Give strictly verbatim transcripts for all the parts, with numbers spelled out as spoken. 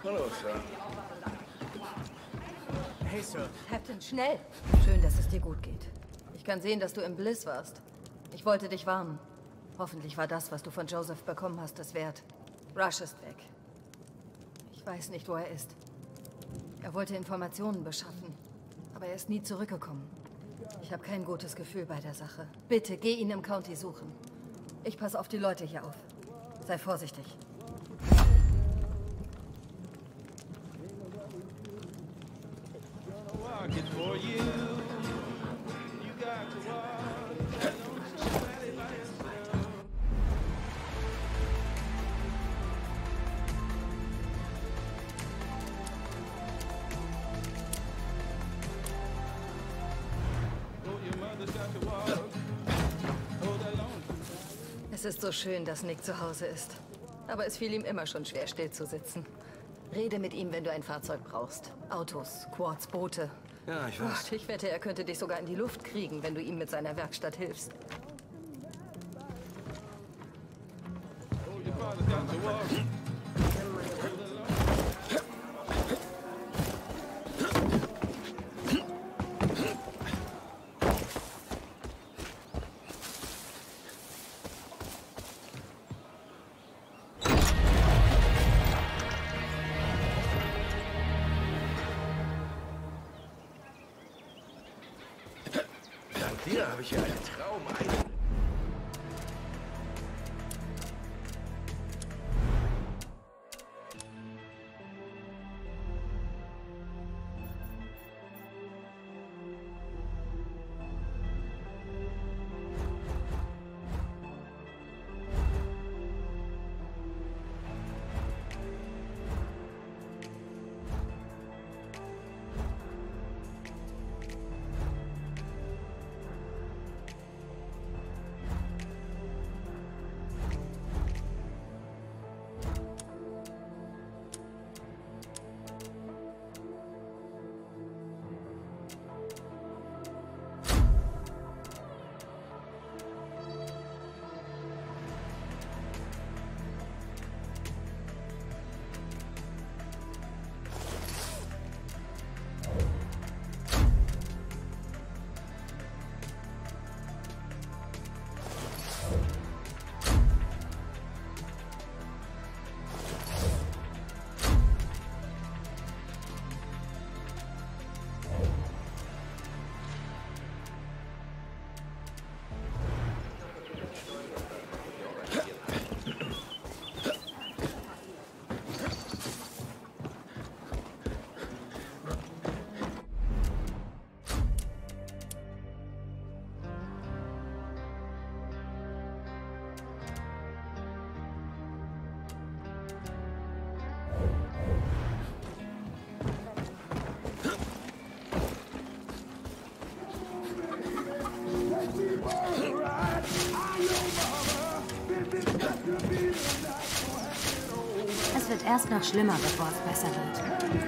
Hallo, Sir. Hey, Sir. Captain, schnell! Schön, dass es dir gut geht. Ich kann sehen, dass du im Bliss warst. Ich wollte dich warnen. Hoffentlich war das, was du von Joseph bekommen hast, das wert. Rush ist weg. Ich weiß nicht, wo er ist. Er wollte Informationen beschaffen, aber er ist nie zurückgekommen. Ich habe kein gutes Gefühl bei der Sache. Bitte, geh ihn im County suchen. Ich passe auf die Leute hier auf. Sei vorsichtig. Es ist so schön, dass Nick zu Hause ist. Aber es fiel ihm immer schon schwer, still zu sitzen. Rede mit ihm, wenn du ein Fahrzeug brauchst. Autos, Quads, Boote. Ja, ich weiß. Gott, ich wette, er könnte dich sogar in die Luft kriegen, wenn du ihm mit seiner Werkstatt hilfst. Dank dir habe ich hier einen Traum ein. Es wird erst noch schlimmer, bevor es besser wird.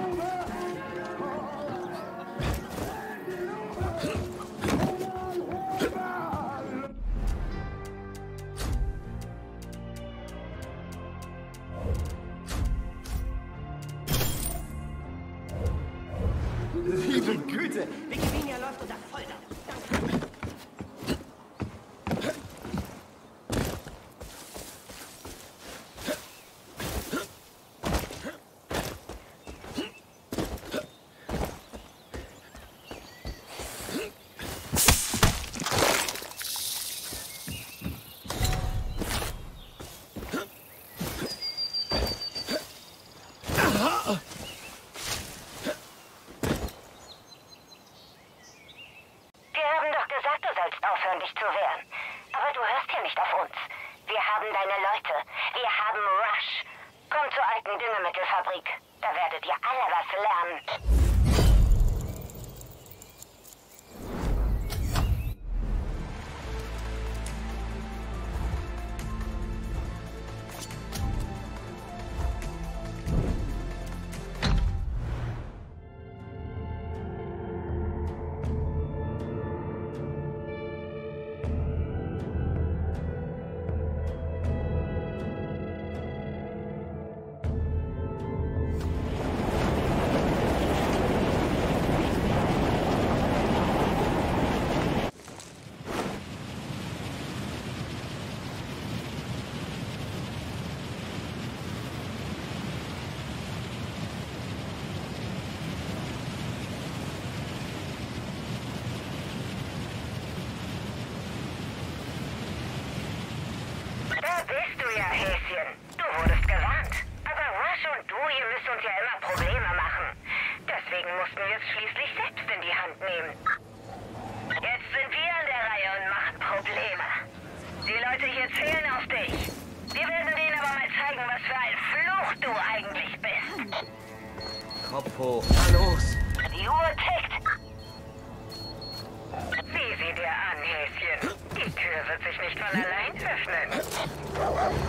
Liebe Güte, Wikipedia läuft unter Folter. Danke. aufhören, dich zu wehren. Aber du hörst ja nicht auf uns. Wir haben deine Leute. Wir haben Rush. Komm zur alten Düngemittelfabrik. Da werdet ihr alle was lernen. Häschen. Du wurdest gewarnt. Aber Rush und du, ihr müsst uns ja immer Probleme machen. Deswegen mussten wir es schließlich selbst in die Hand nehmen. Jetzt sind wir an der Reihe und machen Probleme. Die Leute hier zählen auf dich. Wir werden denen aber mal zeigen, was für ein Fluch du eigentlich bist. Kopf hoch. Na los. Die Uhr tickt. Sieh sie dir an, Häschen. Die Tür wird sich nicht von allein öffnen.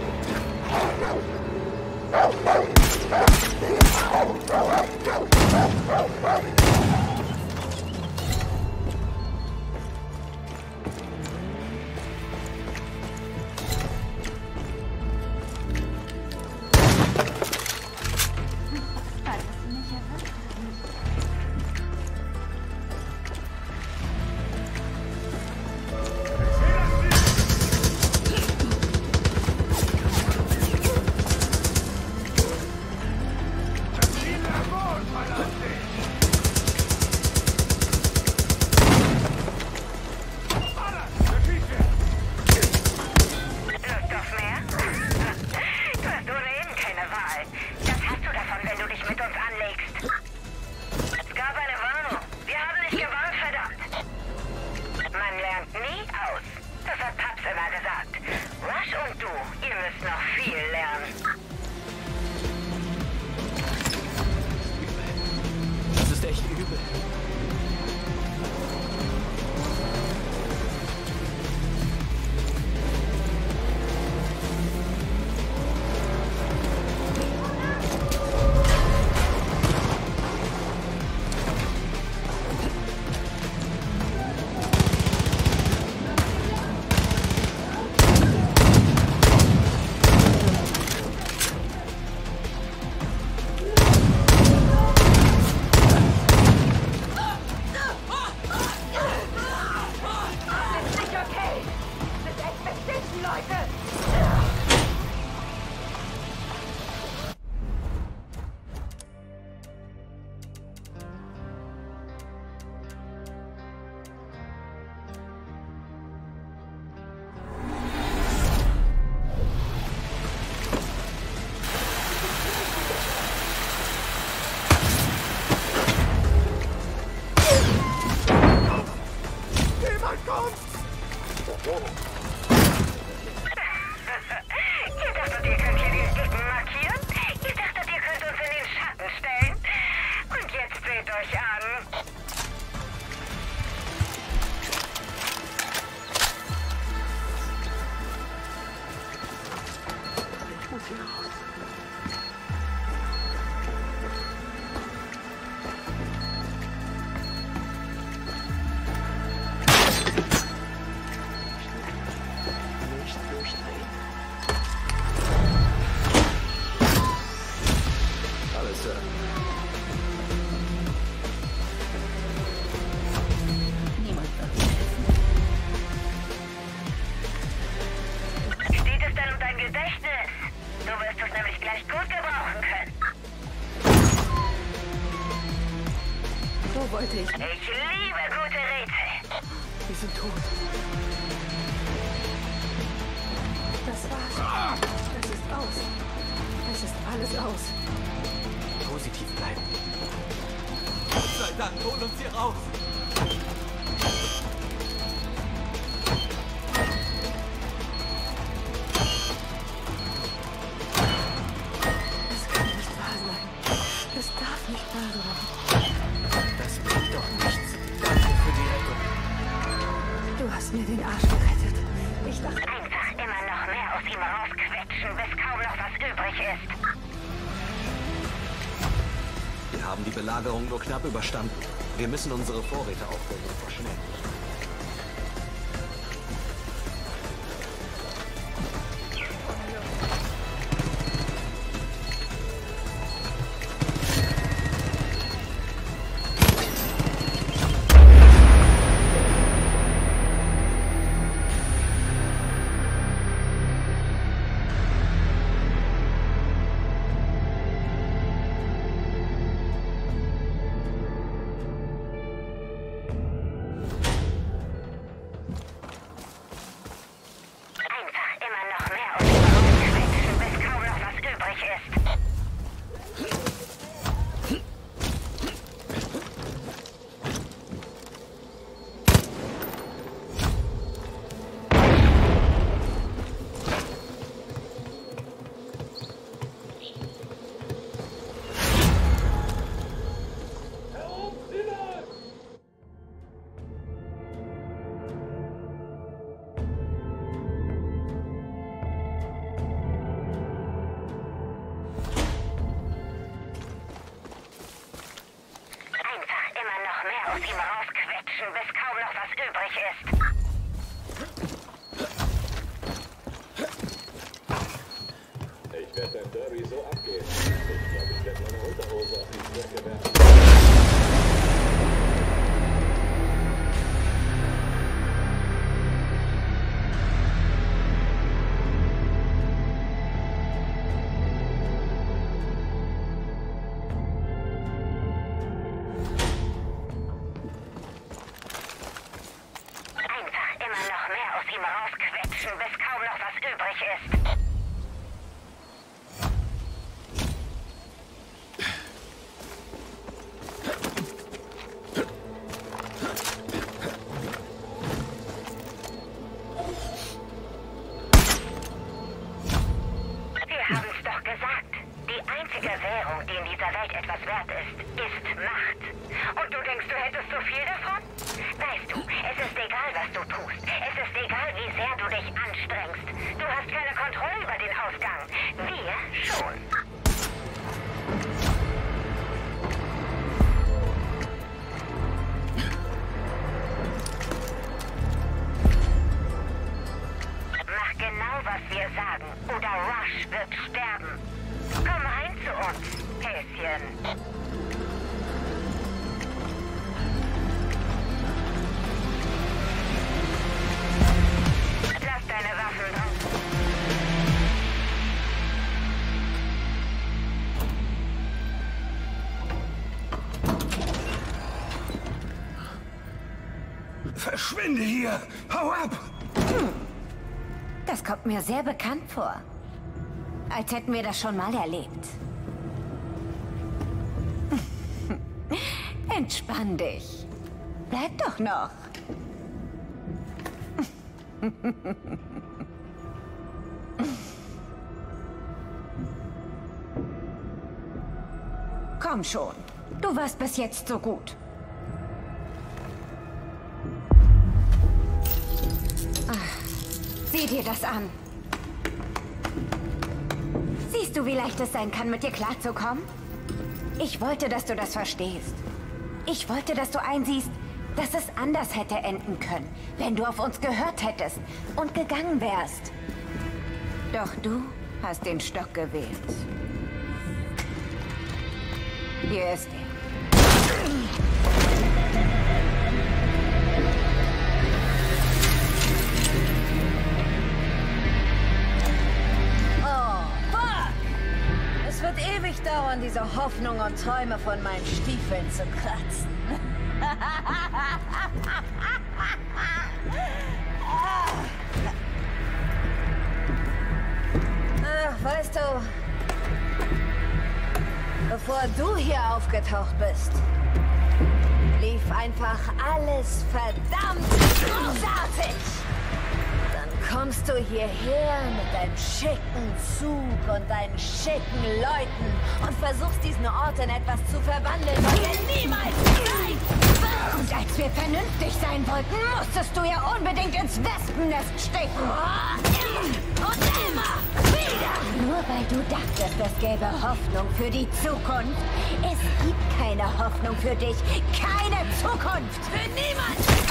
wollte ich. Ich liebe gute Rätsel. Wir sind tot. Das war's. Das ist aus. Es ist alles aus. Positiv bleiben. Gott sei Dank, hol uns hier raus. Das kann nicht wahr sein. Das darf nicht wahr sein. Das bringt doch nichts. Danke für die Rettung. Du hast mir den Arsch gerettet. Ich dachte... Einfach immer noch mehr aus ihm rausquetschen, bis kaum noch was übrig ist. Wir haben die Belagerung nur knapp überstanden. Wir müssen unsere Vorräte auffüllen und verschwinden. ist. Aus ihm rausquetschen, bis kaum noch was übrig ist. Ich werde beim Derby so abgehen. Ich glaube, ich werde meine Unterhose auf die Strecke werfen. Bis kaum noch was übrig ist. Wir haben es doch gesagt. Die einzige Währung, die in dieser Welt etwas wert ist, ist Macht. Und du denkst, du hättest so viel davon? Weißt du, es ist egal, was du tust. Es ist egal, wie sehr du dich anstrengst. Du hast keine Kontrolle über den Ausgang. Wir schon. Mach genau, was wir sagen, oder Rush wird sterben. Komm rein zu uns, Häschen. Verschwinde hier! Hau ab! Hm. Das kommt mir sehr bekannt vor. Als hätten wir das schon mal erlebt. Entspann dich. Bleib doch noch. Komm schon. Du warst bis jetzt so gut. Sieh dir das an. Siehst du, wie leicht es sein kann, mit dir klarzukommen? Ich wollte, dass du das verstehst. Ich wollte, dass du einsiehst, dass es anders hätte enden können, wenn du auf uns gehört hättest und gegangen wärst. Doch du hast den Stock gewählt. Hier ist er. Es wird ewig dauern, diese Hoffnung und Träume von meinen Stiefeln zu kratzen. Ach, weißt du, bevor du hier aufgetaucht bist, lief einfach alles verdammt großartig. Kommst du hierher mit deinem schicken Zug und deinen schicken Leuten und versuchst diesen Ort in etwas zu verwandeln, was er niemals sein wird. Und als wir vernünftig sein wollten, musstest du ja unbedingt ins Wespennest stecken. Und immer wieder. Nur weil du dachtest, es gäbe Hoffnung für die Zukunft. Es gibt keine Hoffnung für dich. Keine Zukunft. Für niemanden.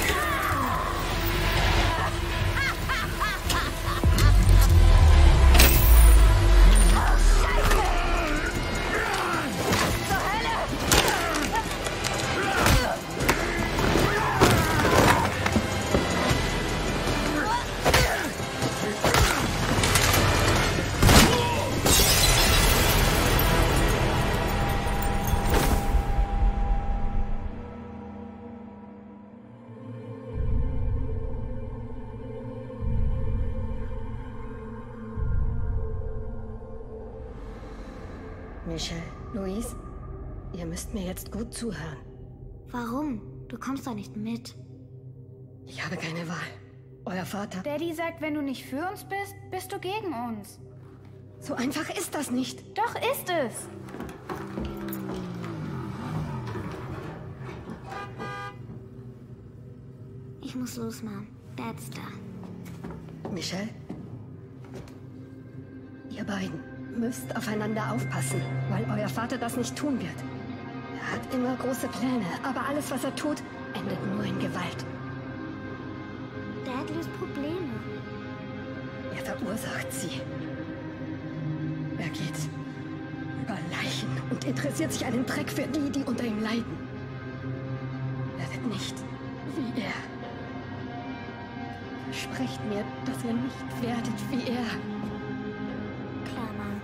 Michelle, Louise, ihr müsst mir jetzt gut zuhören. Warum? Du kommst doch nicht mit. Ich habe keine Wahl. Euer Vater... Daddy sagt, wenn du nicht für uns bist, bist du gegen uns. So einfach ist das nicht. Doch ist es. Ich muss los, Mom. Dad's da. Michelle? Ihr beiden müsst aufeinander aufpassen, weil euer Vater das nicht tun wird. Er hat immer große Pläne, aber alles, was er tut, endet nur in Gewalt. Dad löst Probleme. Er verursacht sie. Er geht über Leichen und interessiert sich einen Dreck für die, die unter ihm leiden. Er wird nicht wie er. Versprecht mir, dass ihr nicht werdet wie er. Klar, Mann.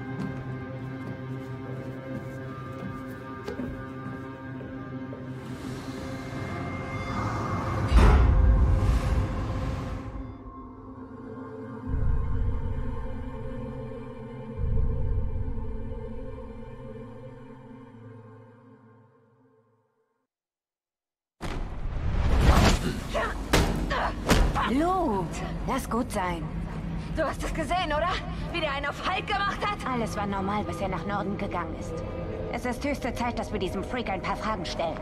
Lou, lass gut sein. Du hast es gesehen, oder? Wie der einen auf Hulk gemacht hat? Alles war normal, bis er nach Norden gegangen ist. Es ist höchste Zeit, dass wir diesem Freak ein paar Fragen stellen.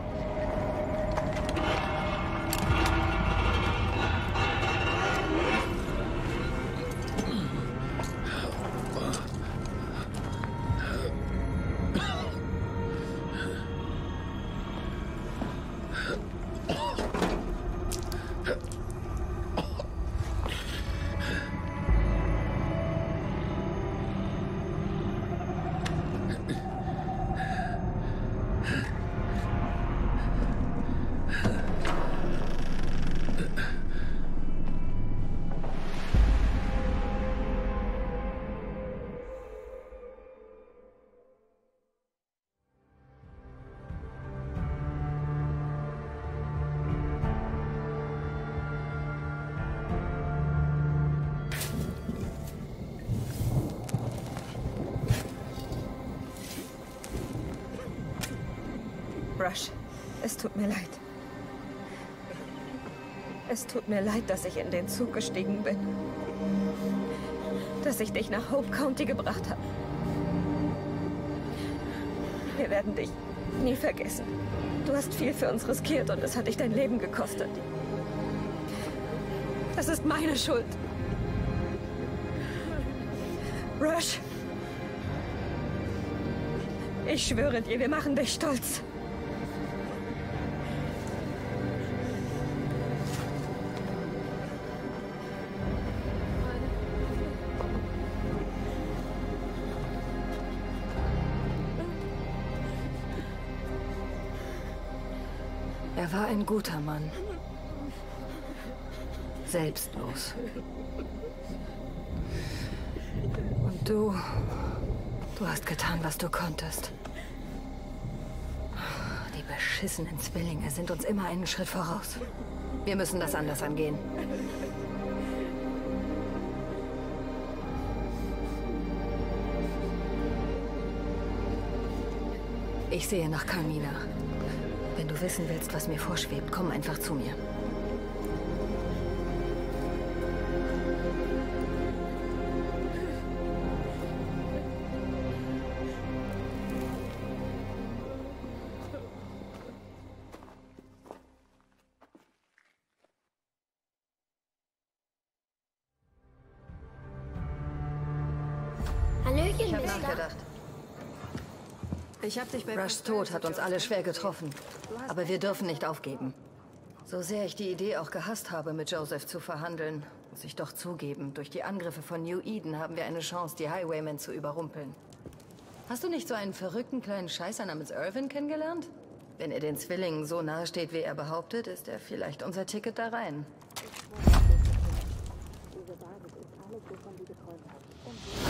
Rush, es tut mir leid. Es tut mir leid, dass ich in den Zug gestiegen bin. Dass ich dich nach Hope County gebracht habe. Wir werden dich nie vergessen. Du hast viel für uns riskiert und es hat dich dein Leben gekostet. Das ist meine Schuld. Rush, ich schwöre dir, wir machen dich stolz. Er war ein guter Mann. Selbstlos. Und du... Du hast getan, was du konntest. Die beschissenen Zwillinge sind uns immer einen Schritt voraus. Wir müssen das anders angehen. Ich sehe nach Carmina. Wenn du wissen willst, was mir vorschwebt, komm einfach zu mir. Hallöchen, Ich habe Mister. nachgedacht. Ich hab dich bei Rushs Tod hat uns alle schwer getroffen. Aber wir dürfen nicht aufgeben. So sehr ich die Idee auch gehasst habe, mit Joseph zu verhandeln, muss ich doch zugeben, durch die Angriffe von New Eden haben wir eine Chance, die Highwaymen zu überrumpeln. Hast du nicht so einen verrückten kleinen Scheißer namens Irvin kennengelernt? Wenn er den Zwillingen so nahe steht, wie er behauptet, ist er vielleicht unser Ticket da rein. Diese Basis ist alles, wovon du geträumt hast.